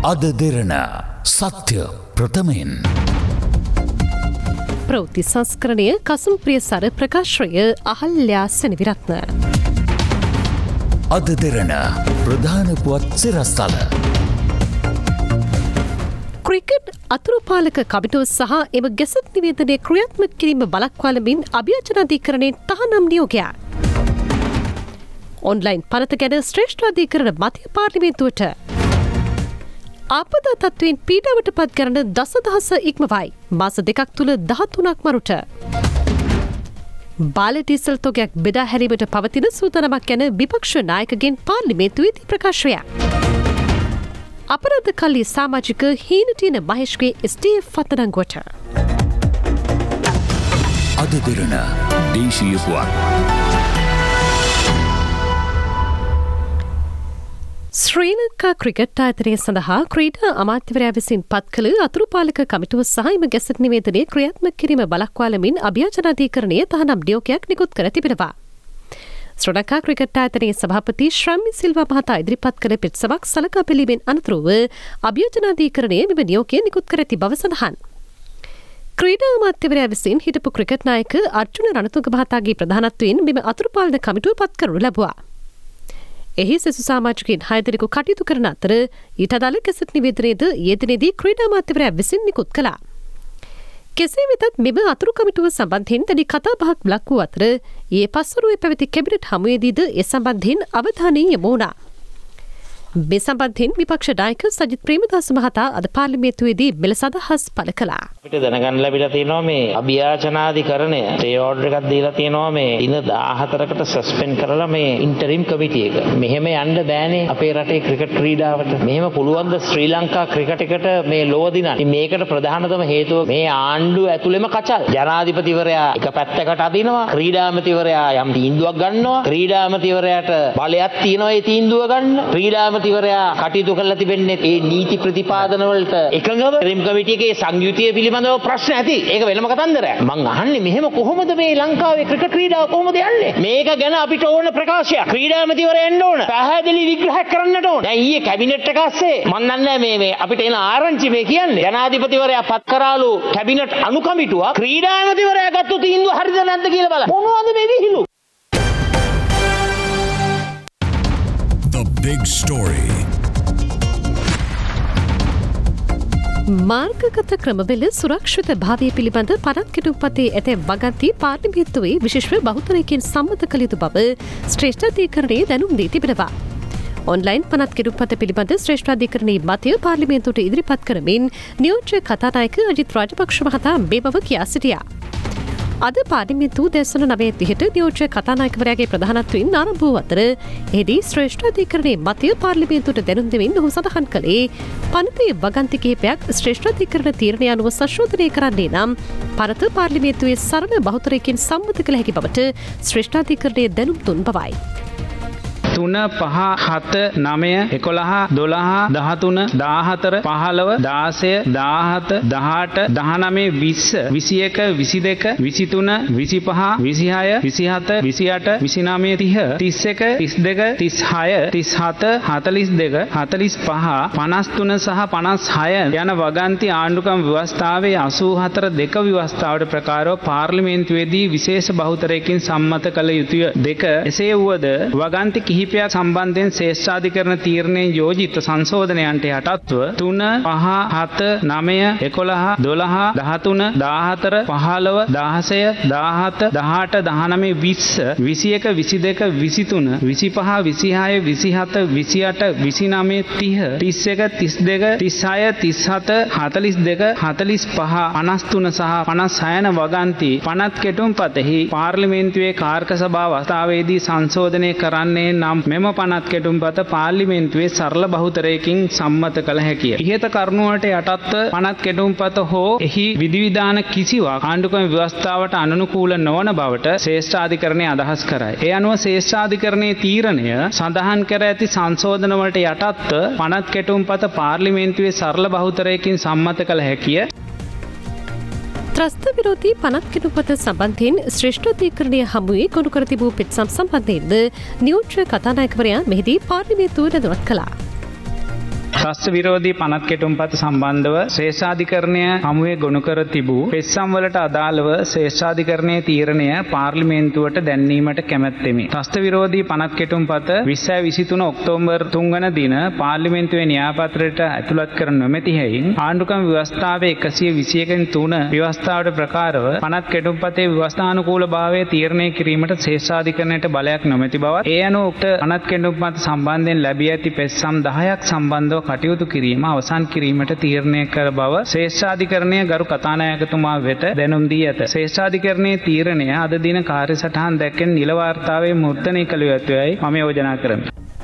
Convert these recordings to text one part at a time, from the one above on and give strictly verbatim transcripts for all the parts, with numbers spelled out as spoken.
AdaDerana සත්‍ය ප්‍රථමයෙන් ප්‍රවෘත්ති සංස්කරණය කසුම්ප්‍රිය සර ප්‍රකාශය අහල්‍යා සෙනවිරත්න. AdaDerana ප්‍රධාන පුවත් සිරස්තල. ක්‍රිකට් අතුරුපාලක කමිටුව සහ එම ගැසට් නිවේදනය ක්‍රියාත්මක කිරීම බලක්වාලමින් අභියාචනාධිකරණයෙන් තහනම් නියෝගයක්. ඔන්ලයින් පනත ගැන ශ්‍රේෂ්ඨාධිකරණ මතය පාර්ලිමේන්තුවට. ආපදා තත්ත්වයෙන් පීඩාවට පත් කරන දසදහස ඉක්මවයි. මාස දෙකක් තුළ දහතුනක් මරුට. බාල ඩීසල් තොගයක් බෙදා හැරීමට පවතින සූදානමක් ගැන විපක්ෂ නායකගෙන් පාර්ලිමේන්තුවේදී ප්‍රකාශයක්. අපරාධ කල්ලි සමාජික හීනටින මහේෂ්ගේ එස් ඩී එෆ් අත්අඩංගුවට. AdaDerana දේශීය පුවත්. ශ්‍රී ලංකා ක්‍රිකට් ආයතනය සඳහා ක්‍රීඩා අමාත්‍යවරයා විසින් පත් කළ අතුරුපාලක කමිටුව සහ එම ගැසට් නිවේදනය ක්‍රියාත්මක කිරීම බලක්වාලමින් අභියාචනාධිකරණය තහනම් නියෝගයක් නිකුත් කර තිබෙනවා. ශ්‍රී ලංකා ක්‍රිකට් ආයතනයේ සභාපති ශ්‍රම්මි සිල්වා මහතා ඉදිරිපත් කළ පිටසමක් සලකා බැලීමෙන් අනතුරුව අභියාචනාධිකරණය මෙම නියෝගය නිකුත් කර ඇති බව සඳහන්. ක්‍රීඩා අමාත්‍යවරයා විසින් හිටපු ක්‍රිකට් නායක අර්ජුන රණතුංග මහතාගේ ප්‍රධානත්වයෙන් මෙම අතුරුපාලන කමිටුව පත් කරනු ලැබුවා. එහි සෙසු සමාජිකයින් හය දෙනෙකු කටයුතු කරන අතර ඊට අදාළ ගැසට් නිවේදනයේද ඊයේ දිනේදී ක්‍රීඩා අමාත්‍යවරයා විසින් නිකුත් කළා. කෙසේ වෙතත් මෙම අතුරු කමිටුව සම්බන්ධයෙන් දැඩි කතාබහක් ලක් වූ අතර ඊයේ පස්වරුවේ පැවති කැබිනට් හමුවේදීද ඒ සම්බන්ධයෙන් අවධානය යොමු වුණා. මේ සම්බන්ධයෙන් විපක්ෂ නායක සජිත් ප්‍රේමදාස මහතා අද පාර්ලිමේන්තුවේදී මෙලෙස අදහස් පළ කළා. අපිට දැනගන්න ලැබිලා තියෙනවා මේ අභියාචනාධිකරණය තේ ඕඩර් එකක් දීලා තියෙනවා මේ දින දාහතරකට සස්පෙන්ඩ් කරලා මේ ඉන්ටරිම් කමිටි එක. මෙහෙම යන්න බෑනේ අපේ රටේ ක්‍රිකට් ක්‍රීඩාවට. මෙහෙම පුළුවන් ද ශ්‍රී ලංකා ක්‍රිකට් එකට මේ ලොව දිනන්න. මේකට ප්‍රධානතම හේතුව මේ ආණ්ඩුව ඇතුළෙම කචල්. ජනාධිපතිවරයා එක පැත්තකට අදිනවා, ක්‍රීඩාමතිවරයා යම් තීන්දුවක් ගන්නවා, ක්‍රීඩාමතිවරයාට බලයක් තියෙනවා ඒ තීන්දුව ගන්න. ක්‍රීඩාමති ඉවරයා කටයුතු කරලා තිබෙන්නේ ඒ නීති ප්‍රතිපාදන වලට එකඟව රිම් කමිටියගේ සංයුතිය පිළිබඳව ප්‍රශ්න ඇති. ඒක වෙනම කතන්දරයක්. මං අහන්නේ මෙහෙම කොහොමද මේ ලංකාවේ ක්‍රිකට් ක්‍රීඩාව කොහොමද යන්නේ? මේක ගැන අපිට ඕන ප්‍රකාශයක්. ක්‍රීඩාමතිවරයා එන්න ඕන. පැහැදිලි විග්‍රහයක් කරන්නට ඕන. දැන් ඊයේ කැබිනට් එක ඇස්සේ මන් දන්නේ මේ මේ අපිට එන ආරංචි මේ කියන්නේ. ජනාධිපතිවරයා පත් කරාලු කැබිනට් අනු කමිටුවක් ක්‍රීඩාමතිවරයා ගත්ත තීන්දුව හරිද නැද්ද කියලා බලන්න. මොනවද මේ විහිළු? The big story. මාර්ගගත ක්‍රමවල සුරක්ෂිත භාවය පිළිබඳ පනත් කෙටුම්පතේ ඇතැම් වගන්ති පාර්ලිමේන්තුවේ විශේෂ බහුතරයකින් සම්මත කළ යුතු බව ශ්‍රේෂ්ඨාධිකරණයේ දැනුම් දී තිබෙනවා. ඔන්ලයින් පනත් කෙටුම්පත පිළිබඳ ශ්‍රේෂ්ඨාධිකරණයේ මතය පාර්ලිමේන්තුවට ඉදිරිපත් කරමින් නියෝජ්‍ය කතානායක අජිත් රාජපක්ෂ මහතා මේ බව කියා සිටියා. අද පාර්ලිමේන්තුව දැසන නවය තිහට නියෝජ්‍ය කතානායකවරයාගේ ප්‍රධානත්වයෙන් ආරම්භ වූ අතර එහිදී ශ්‍රේෂ්ඨාධිකරණයේ මතය පාර්ලිමේන්තුවට දැනුම් දෙමින් ඔහු සඳහන් කළේ පනතේ වගන්ති කිහිපයක් ශ්‍රේෂ්ඨාධිකරණ තීරණය අනුව සංශෝධනය කරන්නේ නම් පනත පාර්ලිමේන්තුවේ සරල බහුතරයකින් සම්මත කළ හැකි බවට ශ්‍රේෂ්ඨාධිකරණයේ දැනුම් දුන් බවයි. තුන පහ හත නමය එකොළහ දොළහ දහතුන දාහතර පහළව දාසය දාහත දහට දහනමේ විස්ස විසි එක විසි දෙක විසි තුන විසි පහ විසිහය විසිහත විසිඅට විසිනමය තිහ තිස් එක තිස් දෙක තිස් හය තිස් හත හතලිස් දෙක හතලිස් පහ පනස් තුන සහ පනස් හය යන වගන්ති ආණ්ඩුකම් ව්‍යවස්ථාවේ අසූ හතර දෙක ව්‍යවස්ථාවට ප්‍රකාරව පාර්ලිමේන්තුවේදී විශේෂ බහුතරයකින් සම්මත කළ යුතුය. දෙක එසේ වුවද වගන්ති කිහිප සම්බන්ධයෙන් ශ්‍රේෂ්ඨාධිකරණ තීරණයෙන් යෝජිත සංශෝධනයන්ට යටත්ව තුන පහ හත නමය එකොළහ දොළහ දහතුන දාහතර පහළව දාසය දාහත දහට දහනමේ විස්ස විසි එක විසි දෙක විසි තුන විසි පහ විසිහය විසිහත විසිඅට විසිනමේ තිහ තිස් එක තිස් දෙක තිස් හය තිස් හත හතලිස් දෙක හතලිස් පහ පනස් තුන සහ පනස් හය යන වගන්ති පනත් කෙටුම්පතෙහි පාර්ලිමේන්තුවේ කාර්ක සභාව අවස්ථාවේදී සංශෝධනය කරන්නේ නම් මෙම පනත් කෙටුම්පත පාර්ලිමේන්තුවේ සරල බහුතරයකින් සම්මත කළ හැකිය. ඉහත කරුණුවලට යටත්ව පනත් කෙටුම්පත හෝ එහි විධිවිධාන කිසිවක් ආණ්ඩුක්‍රම ව්‍යවස්ථාවට අනනුකූල නොවන බවට ශ්‍රේෂ්ඨාධිකරණය අදහස් කරයි. ඒ අනුව ශ්‍රේෂ්ඨාධිකරණයේ තීරණය සඳහන් කර ඇති සංශෝධන වලට යටත්ව පනත් කෙටුම්පත පාර්ලිමේන්තුවේ සරල බහුතරයකින් සම්මත කළ හැකිය. ත්‍රස්ත විරෝධී පනත් කෙටුම්පත සම්බන්ධයෙන් ශ්‍රේෂ්ඨාධිකරණය හමුවේ ගොනු කර තිබූ පිටසම් සම්බන්ධයෙන්ද නියෝජ්‍ය කතානායකවරයා මෙහිදී පාර්ලිමේන්තුව දැනුවත් කළා. ත්‍රස්ත විරෝධී පනත් කෙටුම්පත සම්බන්ධව ශ්‍රේෂ්ඨාධිකරණය හමුවේ ගොනු කර තිබූ පෙත්සම් වලට අදාළව ශ්‍රේෂ්ඨාධිකරණයේ තීරණය පාර්ලිමේන්තුවට දැන්වීමට කැමැත්තෙමි. ත්‍රස්ත විරෝධී පනත් කෙටුම්පත විස්සයි විසිතුන ඔක්තෝබර් තුන් වන දින පාර්ලිමේන්තුවේ න්‍යායපත්‍රයට ඇතුළත් කර නොමැති හැයින් ආණ්ඩුක්‍රම ව්‍යවස්ථාවේ එකසිය විසි එකෙන් තුන ව්‍යවස්ථාවට ප්‍රකාරව පනත් කෙටුම්පතේ ව්‍යවස්ථානුකූල භාවය තීරණය කිරීමට ශ්‍රේෂ්ඨාධිකරණයට බලයක් නොමැති බවත් ඒ අනුව උක්ත පනත් කෙටුම්පත සම්බන්ධයෙන් ලැබී ඇති පෙත්සම් දහයක් සම්බන්ධව කටයුතු කිරීම අවසන් කිරීමට තීරණය කර බව ශ්‍රේෂ්ඨාධිකරණය ගරු කතානායකතුමා වෙත දැනුම් දී ඇත. ශ්‍රේෂ්ඨාධිකරණයේ තීරණය අද දින කාර්යසටහන් දැක්කෙන නිල වාර්තාවේ මුද්‍රණය කළ යුතුයයි මම යෝජනා කරමි.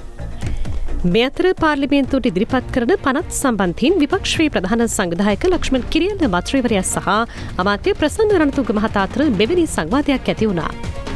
මේ අතර පාර්ලිමේන්තුවට ඉදිරිපත් කරන පනත් සම්බන්ධයෙන් විපක්ෂයේ ප්‍රධාන සංවිධායක ලක්ෂ්මන් කිරියල්ල මත්‍රීවරයා සහ අමාත්‍ය ප්‍රසන්න රණතුංග මහතා අතර මෙවැනි සංවාදයක් ඇති වුණා.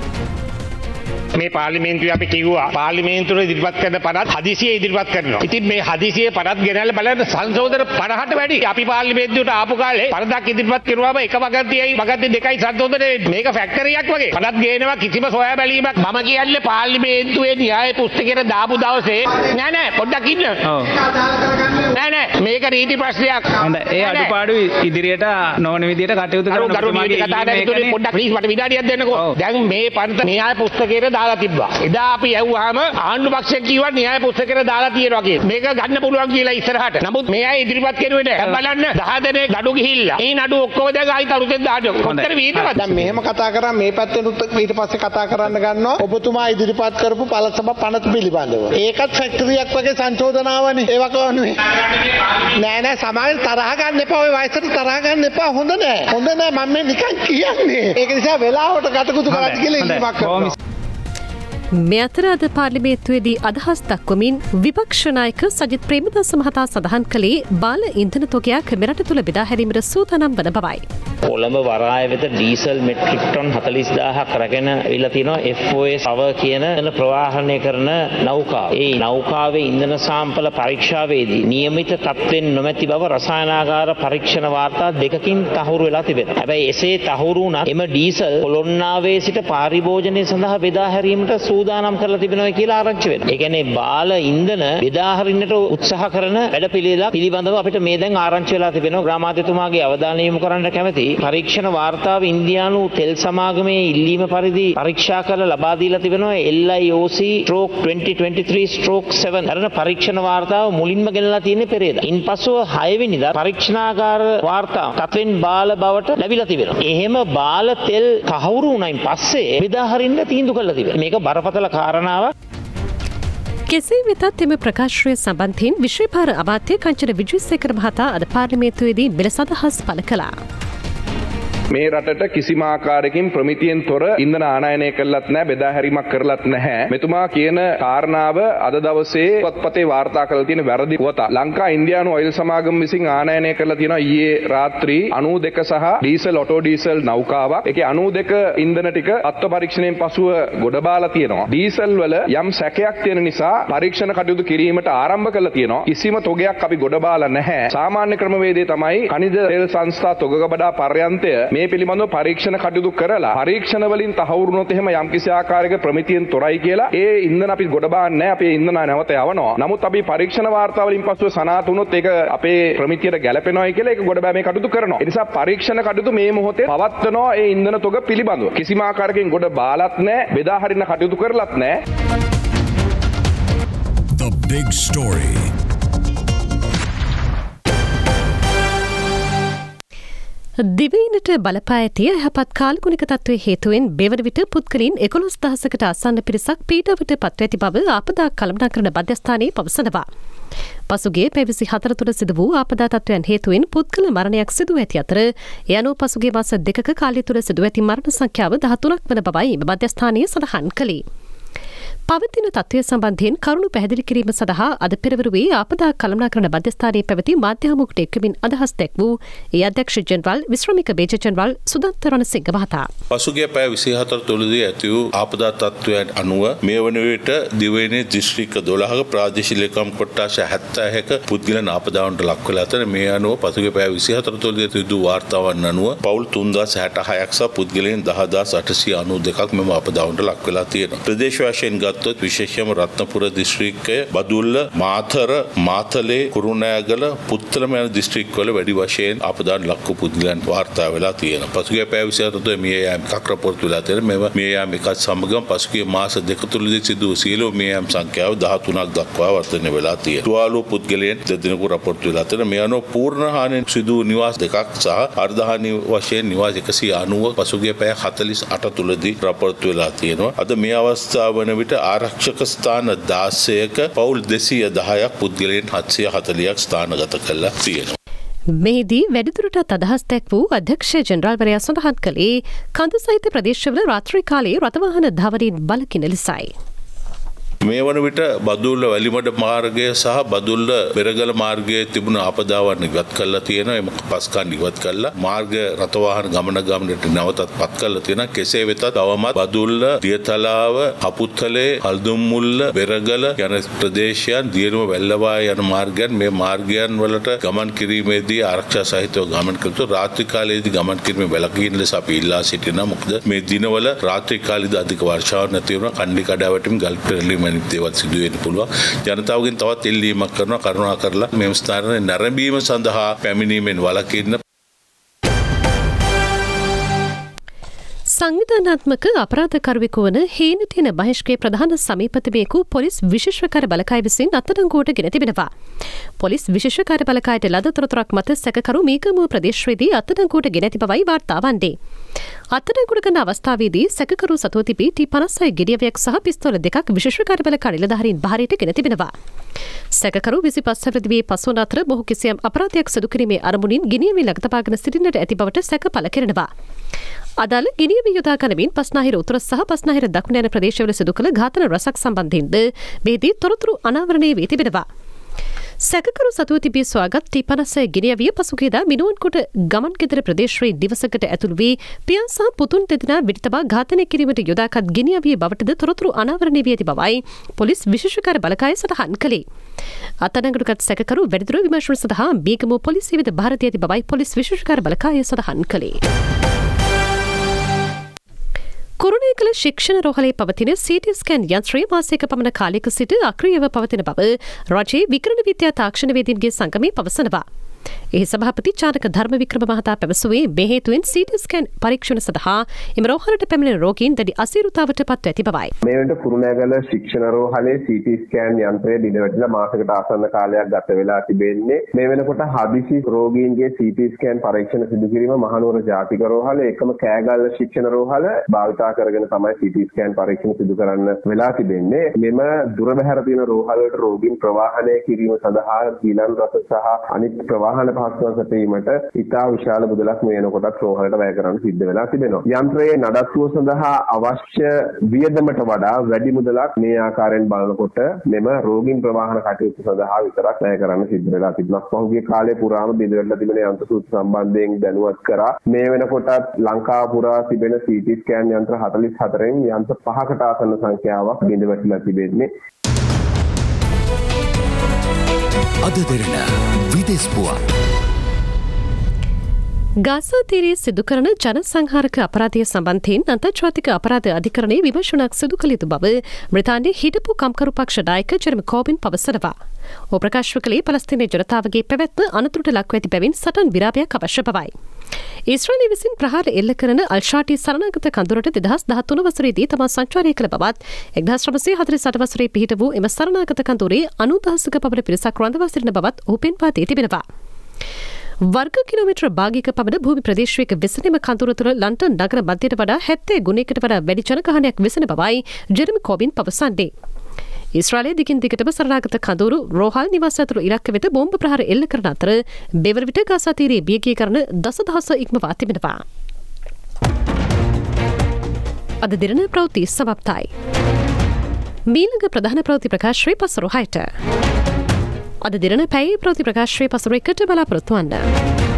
මේ පාර්ලිමේන්තුවේ අපි කිව්වා පාර්ලිමේන්තුවේ ඉදිරිපත් කරන පනත් හදිසියෙ ඉදිරිපත් කරනවා. ඉතින් මේ හදිසියෙ පනත් ගෙනල්ලා බලන්න සංශෝධන පනහට වැඩි. අපි පාර්ලිමේන්තුවට ආපු කාලේ පනතක් ඉදිරිපත් කරුවාම එක වගන්තියයි වගන්ති දෙකයි සංශෝධනය මේක ෆැක්ටරියක් වගේ. පනත් ගේනවා කිසිම සොයා බැලීමක් මම කියන්නේ පාර්ලිමේන්තුවේ න්‍යාය පුස්තකයට දාපු දවසේ නෑ නෑ පොඩ්ඩක් ඉන්න. ඔව්. නෑ නෑ මේක නීති ප්‍රශ්නයක්. හොඳයි. ඒ අඩුපාඩු ඉදිරියට නොවන විදියට කටයුතු කරන ඔබතුමාගේ කතා කරන්නේ පොඩ්ඩක් ප්ලීස් මට විනාඩියක් දෙන්නකෝ. දැන් මේ පනත න්‍යාය පුස්තකයට දාලා තිබ්බා. එදා අපි යවුවාම ආණ්ඩු පක්ෂය කිව්වා න්‍යාය පුස්තකයට දාලා තියෙනවා කියලා. මේක ගන්න පුළුවන් කියලා ඉස්සරහට. නමුත් මේ අය ඉදිරිපත් කරුවේ නැහැ. බලන්න දහ දෙනෙක් නඩු ගිහිල්ලා. මේ නඩු ඔක්කොම දැන් ආයිත් අලුතෙන් දාන්න. කොච්චර වීදවද? දැන් මෙහෙම කතා කරා මේ පැත්තෙන් ඊට පස්සේ කතා කරන්න ගන්නවා. ඔබතුමා ඉදිරිපත් කරපු පළසභ පනත පිළිබඳව. ඒකත් ෆැක්ටරියක් වගේ සංශෝධනාවනේ. ඒවා කරන්නේ. නෑ නෑ සමාජයෙන් තරහ ගන්න එපා. ඔය වයසට තරහ ගන්න එපා. හොඳ නෑ. හොඳ නෑ මම මේ නිකන් කියන්නේ. ඒක නිසා වෙලාවට කටකුතු කරලා කියලා ඉල්ලීමක් කරනවා. මේ අතර අද පාර්ලිමේන්තුවේදී අදහස් දක්වමින් විපක්ෂ නායක සජිත් ප්‍රේමදාස මහතා සඳහන් කළේ බාල ඉන්ධන තොගයක් මෙරට තුළ බෙදා හැරීමට සූදානම් වන බවයි. කොළඹ වරාය වෙත ඩීසල් මෙට්‍රික් ටොන් හතළිස් දාහක් රැගෙන ඇවිල්ලා තියෙනවා එෆ් ඕ එස් සව කියන ප්‍රවාහනය කරන නෞකාව. ඒ නෞකාවේ ඉන්ධන සාම්පල පරීක්ෂාවේදී නියමිත තත්ත්වෙන් නොමැති බව රසායනාගාර පරීක්ෂණ වාර්තා දෙකකින් තහවුරු වෙලා තිබෙනවා. හැබැයි එසේ තහවුරු වුණත් එම ඩීසල් පොළොන්නාවේ සිට පාරිභෝජනය සඳහා බෙදා හැරීමට සූදානම් කරලා තිබෙනවා කියලා ආරංචි වෙනවා. ඒ කියන්නේ බාල ඉන්ධන බෙදා හරින්නට උත්සාහ කරන වැඩපිළිවෙලක් පිළිබඳව අපිට මේ දැන් ආරංචි වෙලා තිබෙනවා. ග්‍රාමාත්‍යතුමාගේ අවධානය යොමු කරන්න කැමැති. පරීක්ෂණ වාර්තාව ඉන්දියානු තෙල් සමාගමේ ඉල්ලීම පරිදි පරීක්ෂා කරලා ලබා දීලා තිබෙනවා. L I O C twenty twenty-three seven අරන පරීක්ෂණ වාර්තාව මුලින්ම ගෙනලා තියෙන්නේ පෙරේදා. ඉන්පසුව හය වෙනිදා පරීක්ෂණාගාර වාර්තාව තත්වෙන් බාල බවට ලැබිලා තිබෙනවා. එහෙම බාල තෙල් තහවුරු වුණයින් පස්සේ බෙදා හරින්න තීන්දුව කළා තිබෙනවා. මේක බරපතල කාරණාවක්. කෙසේ වෙතත් එම ප්‍රකාශය සම්බන්ධයෙන් විශ්වභාර අමාත්‍ය කංචන විජේසේකර මහතා අද පාර්ලිමේන්තුවේදී මෙලෙස අදහස් පළ කළා. මේ රටට කිසිම ආකාරයකින් ප්‍රමිතියෙන් තොර ඉන්ධන ආනයනය කළත් නැහැ, බෙදා හැරීමක් කරලත් නැහැ. මෙතුමා කියන කාරණාව අද දවසේ පොත්පතේ වාර්තා කරලා තියෙන වැරදි පුවත. ලංකා ඉන්දියානු ඔයිල් සමාගම විසින් ආනයනය කරලා තියෙනවා ඊයේ රාත්‍රී ninety-two සහ ඩීසල් ඔටෝ ඩීසල් නෞකාවක්. ඒකේ ninety-two ඉන්ධන ටික තත්ත්ව පරීක්ෂණයෙන් පසුව ගොඩබාලා තියෙනවා. ඩීසල් වල යම් සැකයක් තියෙන නිසා පරීක්ෂණ කටයුතු කිරීමට ආරම්භ කරලා තියෙනවා. කිසිම තොගයක් අපි ගොඩබාලා නැහැ. සාමාන්‍ය ක්‍රමවේදය තමයි ඛනිජ තෙල් සංස්ථා තොගගබඩා පර්යන්තය මේ පිළිබඳව පරීක්ෂණ කටයුතු කරලා පරීක්ෂණ වලින් තහවුරු වුණොත් එහෙම යම්කිසි ආකාරයක ප්‍රමිතියෙන් තොරයි කියලා ඒ ඉන්ධන අපි ගොඩ බාන්නේ නැහැ. අපේ ඉන්ධන නැවත යවනවා. නමුත් අපි පරීක්ෂණ වාර්තා වලින් පසුව සනාථ වුණොත් ඒක අපේ ප්‍රමිතියට ගැලපෙනවායි කියලා ඒක ගොඩ බෑමේ කටයුතු කරනවා. ඒ නිසා පරීක්ෂණ කටයුතු මේ මොහොතේ පවත්වනවා. ඒ ඉන්ධන තොග පිළිබඳව කිසිම ආකාරයකින් ගොඩ බාලත් නැහැ, බෙදා හරින්න කටයුතු කරලත් නැහැ. The big story. දිවයිනට බලපා ඇති යහපත් කාලගුණික තත්ත්වයේ හේතුවෙන් බෙවන විට පුද්ගලයන් එකොළොස් දහසකට ආසන්න පිරිසක් පීඩාවට පත්ව ඇති බව ආපදා කළමනාකරණ මධ්‍යස්ථානයේ පවසනවා. පසුගිය පැවිසි හතර තුළ සිදු වූ ආපදා තත්ත්වයන් හේතුවෙන් පුද්ගල මරණයක් සිදුව ඇති අතර ඒ අනුව පසුගිය මාස දෙකක කාලය තුළ සිදුව ඇති මරණ සංඛ්‍යාව දහතුනක් වන බවයි මධ්‍යස්ථානයේ සඳහන් කළේ. පවතින තත්ත්වය සම්බන්ධයෙන් කරුණු පැහැදිලි කිරීම සඳහා අද පෙරවරුවේ ආපදා කළමනාකරණ මධ්‍යස්ථානයේ පැවති මාධ්‍යහමුවකට එක්වමින් අදහස් දැක් වූ ඒ අධ්‍යක්ෂ ජෙනරාල් විශ්‍රමික මේජර් ජෙනරාල් සුදන්ත රණසිංහ මහතා. පසුගිය පැය විසිහතර තුළදී ඇති වූ ආපදා තත්ත්වයන් අනුව මේ වන විට දිවයිනේ දිස්ත්‍රික්ක දොළහක ප්‍රාදේශීය ලේකම් කොට්ටාස හැත්තෑහක පුද්ගලයන් ආපදාවන්ට ලක් වෙලා අතර මේ අනුව පසුගිය පැය විසිහතර තුළදී සිදු වාර්තාවන් අනුව පවුල් තුන්දාස් හැටහයක් සහ පුද්ගලයන් දහදාස් අටසිය අනූ දෙකක් මෙම ආපදාවන්ට ලක් වෙලා තියෙනවා. ප්‍රදේශ වශයෙන් ගත්තොත් විශේෂයෙන්ම රත්නපුර දිස්ත්‍රික්කය, බදුල්ල, මාතර, මාතලේ, කුරුණෑගල, පුත්තලම යන දිස්ත්‍රික්කවල වැඩි වශයෙන් ආපදාන් ලක්ව පුද්ගලයන් වාර්තා වෙලා තියෙනවා. පසුගිය පැය විසිහතර තුළ මිය යාම එකක් රපෝර්ට් වෙලා තියෙනවා. මේවා මිය යාම එකත් සමගම පසුගිය මාස දෙක තුළදී සිදු වූ සියලු මිය යාම සංඛ්‍යාව දහතුනක් දක්වා වර්ධනය වෙලා තියෙනවා. තුවාල පුද්ගලයන් දෙදෙනෙකු රපෝර්ට් වෙලා තියෙනවා. මේ අනුව පූර්ණ හානියෙන් සිදු වූ නිවාස දෙකක් සහ අර්ධහානි වශයෙන් නිවාස එකසිය අනූව පසුගිය පැය හතළිස් අට තුළදී රපෝර්ට් වෙලා තියෙනවා. අද මේ අවස්ථාව වන විට ආරක්ෂක ස්ථාන දාසයක පවුල් දෙසිය දහයක් පුද්ගලයන් හත්සිය හතළියක් ස්ථානගත කරලා තියෙනවා. මෙහිදී වැඩිදුරටත් අදහස් දැක් වූ අධ්‍යක්ෂ ජෙනරාල්වරයා සඳහන් කළේ කඳු සහිත ප්‍රදේශවල රාත්‍රී කාලයේ රථවාහන ධාවනයෙන් බලකින ලෙසයි. මේ වන විට බදුල්ල වැලිමඩ මාර්ගය සහ බදුල්ල බෙරගල මාර්ගයේ තිබුණු ආපදාවන් ඉවත් කරලා තියෙනවා. එම පස්කන් ඉවත් කරලා මාර්ග රථවාහන ගමන ගමනට නැවතත් පත් කරලා තියෙනවා. කෙසේ වෙතත් තවමත් බදුල්ල, දියතලාව, කපුත්තලේ, හල්දුම්මුල්ල, බෙරගල යන ප්‍රදේශයන්, දියරුම වැල්ලවා යන මාර්ගයන් මේ මාර්ගයන් වලට ගමන් කිරීමේදී ආරක්ෂා සහිතව ගමන් කළොත් රාත්‍රී කාලයේදී ගමන් කිරීමේ වැළකීම් ලෙස අපි ඉල්ලා සිටිනවා. මොකද මේ දිනවල රාත්‍රී කාලයේදී අධික වර්ෂාවක් නැති වෙනවා. කණ්ඩි කඩාවැටීම්, ගල් පෙරලීම් දේවල් සිදු වෙන්න පුළුවන්. ජනතාවගෙන් තවත් ඉල්ලීමක් කරනවා කරුණා කරලා මේ ස්ථානයේ නැරඹීම සඳහා පැමිණීමෙන් වළකින්න. සංවිධානාත්මක අපරාධකරුවෙකු වන හේනතින බහිෂ්කේ ප්‍රධාන සමීපතිවයෙකු පොලිස් විශේෂකාර බලකාය විසින් අත්අඩංගුවට ගෙන තිබෙනවා. පොලිස් විශේෂකාර බලකායට ලද තොරතුරක් මත සැකකරු මීගමුව ප්‍රදේශයේදී අත්අඩංගුවට ගෙන ඇති බවයි වාර්තා වන්නේ. අත්අඩංගුවට ගන්න අවස්ථාවේදී සැකකරු සතුව තිබී ටී පනස්හය ගෙඩියවයක් සහ පිස්තෝල දෙකක් විශේෂකාර බලකාය නිලධාරීන් බහරයට ගෙන තිබෙනවා. සැකකරු විසිපස් හැවිරිදිවේ පසුවන අතර මොහු කිසියම් අපරාධයක් සිදු කිරීමේ අරමුණින් ගෙනියමි ලගතපාගෙන සිටින්නට ඇති බවට සැක පළ කෙරෙනවා. අදාළ ගෙනියමි යොදා ගනිමින් පස්නාහිර උතුර සහ පස්නාහිර දකුණ යන ප්‍රදේශවල සිදු කළ ඝාතන රසක් සම්බන්ධයෙන්ද මෙහිදී තොරතුරු අනාවරණය වී තිබෙනවා. සැකකරු සතුව තිබී සොයාගත් ටී පනස්හය ගෙනියවිය පසුගියදා මිනුවන්කොට ගමන් ගෙදර ප්‍රදේශයේ දිවසකට ඇතුළු වී පියා සහ පුතුන් දෙදෙනා වෙඩි තබා ඝාතනය කිරීමට යොදාගත් ගෙනියවිය බවටද තොරතුරු අනාවරණය වී ඇති බවයි පොලිස් විශේෂකාර බලකාය සටහන් කළේ. අත්අඩංගුවටගත් සැකකරු වැඩිදුර විමර්ශන සඳහා මීගමුව පොලිසිය වෙත බහර දී ඇති බවයි පොලිස් විශේෂකාර බලකාය සටහන් කළේ. කුරුණෑගල ශික්ෂණ රෝහලේ පවතින සීටි ස්කෑන් යන්ත්‍රය මාසයක පමණ කාලයක සිට අක්‍රියව පවතින බව රජයේ විකරණ විද්‍යා තාක්ෂණ වේදීන්ගේ සංගමය පවසනවා. එහි සභාපති චානක ධර්ම වික්‍රම මහතා පැවසුවේ මේ හේතුවෙන් සීටි ස්කෑන් පරීක්ෂණ සඳහා එම රෝහලට පැමිණෙන රෝගීන් දැඩි අසීරුතාවට පත්ව ඇති බවයි. මේ වෙනට කුරුණෑගල ශික්ෂණ රෝහලේ සීටි ස්කෑන් යන්ත්‍රය දින වැටිලා මාසයකට ආසන්න කාලයක් ගත වෙලා තිබෙන්නේ. මේ වෙනකොට හදිසි රෝගීන්ගේ සීටි ස්කෑන් පරීක්ෂණ සිදු කිරීම මහනුවර ජාතික රෝහලේ එකම කෑගල්ල ශික්ෂණ රෝහල භාවිතා කරගෙන තමයි සීටි ස්කෑන් පරීක්ෂණ සිදු කරන්න වෙලා තිබෙන්නේ. මෙම දුර බැහැර තියෙන රෝහල වලට රෝගීන් ප්‍රවාහනය කිරීම සඳහා ගිලන් රස සහ අනිත් ප්‍රවාහන පහසුකම් සැපීමට ඉතා විශාල මුදලක් මේ වෙනකොටත් රෝහලට වැය කරන්න සිද්ධ වෙලා තිබෙනවා. යන්ත්‍රයේ නඩත්තුව සඳහා අවශ්‍ය වියදමට වඩා වැඩි මුදලක් මේ ආකාරයෙන් බලනකොට මෙම රෝගීන් ප්‍රවාහන කටයුතු සඳහා විතරක් වැය කරන්න සිද්ධ වෙලා තිබෙනවා. පහුගිය කාලේ පුරාම බිඳවැටලා තිබෙන යන්ත්‍ර සූත්‍ර සම්බන්ධයෙන් දැනුවත් කරා. මේ වෙනකොටත් ලංකාව පුරා තිබෙන සීටි ස්කෑන් යන්ත්‍ර හතළිස් හතරෙන් යන්ත්‍ර පහකට ආසන්න සංඛ්‍යාවක් බිඳවැටලා තිබෙන්නේ. AdaDerana විදේශ පුවත්. ගාසා තීරයේ සිදු කරන ජන සංහාරක අපරාධය සම්බන්ධයෙන් අන්තර්ජාතික අපරාධ අධිකරණයේ විමර්ශනයක් සිදු කළ යුතු බව බ්‍රිතාන්‍යයේ හිටපු කම්කරු පක්ෂ නායක ජෙරමි කෝබින් පවසනවා. ඔහු ප්‍රකාශ කළේ පලස්තීන ජනතාවගේ පැවැත්ම අනතුරට ලක්ව ඇති බැවින් සටන් විරාමයක් අවශ්‍ය බවයි. ඊශ්‍රායලය විසින් ප්‍රහාර එල්ල කරන අල්ෂාටි සරණාගත කඳුරට දෙදහස් දහතුන වසරේදී තමා සංචාරය කළ බවත් එක්දහස් නවසිය හතළිස් අට වසරේ පිහිට වූ එම සරණාගත කඳුරේ අනූ දහසක පමණ පිරිසක් රඳවා සිටින බවත් ඔහු පෙන්වා දී තිබෙනවා. වර්ග කිලෝමීටර භාගයක පමණ භූමි ප්‍රදේශයක වෙසෙනම කඳුර තුළ ලන්ඩන් නගර මධ්‍යයට වඩා හැත්තෑ ගුණයකට වඩා වැඩි ජනගහනයක් වෙසෙන බවයි ජෙරමි කෝබින් පවසන්නේ. ඊශ්‍රායලයේ දිගින් දිගටම සරණාගත කඳුරු රෝහල් නිවාස ඇතුළු ඉරක්ක වෙත බෝම්බ ප්‍රහාර එල්ල කරන අතර බෙවර විට ගාසා තීරයේ බියගිය කරන දසදහස ඉක්මවා තිබෙනවා. අද දින ප්‍රවෘත්ති සමාප්තයි. මීළඟ ප්‍රධාන ප්‍රවෘත්ති ප්‍රකාශයේ පසුරු හයට. අද දින පැයේ ප්‍රවෘත්ති ප්‍රකාශයේ පසුරු එකට බලාපොරොත්තු වන්න.